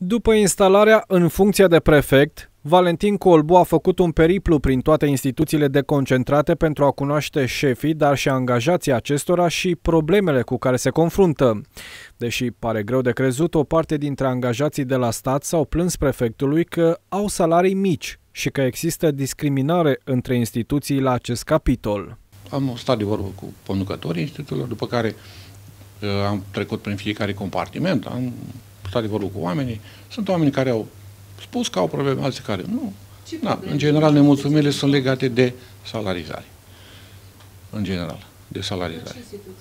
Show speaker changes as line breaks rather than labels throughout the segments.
După instalarea în funcție de prefect, Valentin Colbu a făcut un periplu prin toate instituțiile deconcentrate pentru a cunoaște șefii, dar și angajații acestora și problemele cu care se confruntă. Deși pare greu de crezut, o parte dintre angajații de la stat s-au plâns prefectului că au salarii mici și că există discriminare între instituții la acest capitol.
Am stat de vorbă cu conducătorii instituțiilor, după care am trecut prin fiecare compartiment, am stat de vorbă cu oamenii. Sunt oameni care au spus că au probleme, alții care nu. Da, în general, nemulțumirile sunt legate de salarizare. În general, de salarizare.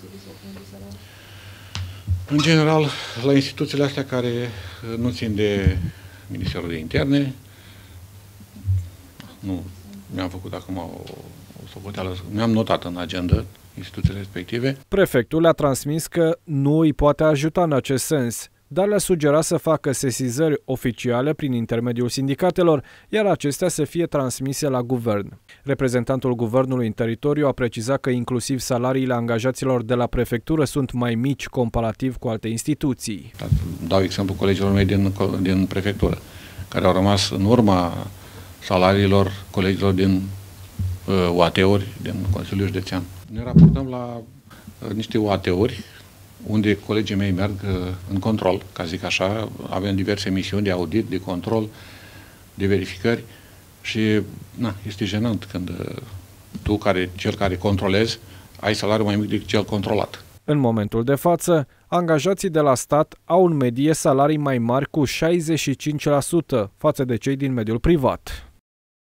În general, la instituțiile astea care nu țin de Ministerul de Interne, nu mi-am făcut acum o socoteală, mi-am notat în agenda instituțiile respective.
Prefectul le-a transmis că nu îi poate ajuta în acest sens, dar le-a sugerat să facă sesizări oficiale prin intermediul sindicatelor, iar acestea să fie transmise la guvern. Reprezentantul guvernului în teritoriu a precizat că inclusiv salariile angajaților de la prefectură sunt mai mici comparativ cu alte instituții.
Dau exemplu colegilor mei din prefectură, care au rămas în urma salariilor colegilor din UAT-uri, din Consiliul Județean. Ne raportăm la niște UAT-uri unde colegii mei merg în control, ca zic așa, avem diverse misiuni de audit, de control, de verificări și este jenant când tu, cel care controlezi, ai salariu mai mic decât cel controlat.
În momentul de față, angajații de la stat au în medie salarii mai mari cu 65% față de cei din mediul privat.